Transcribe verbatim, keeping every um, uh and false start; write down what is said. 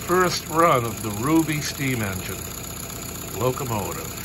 first run of the Ruby steam engine locomotive.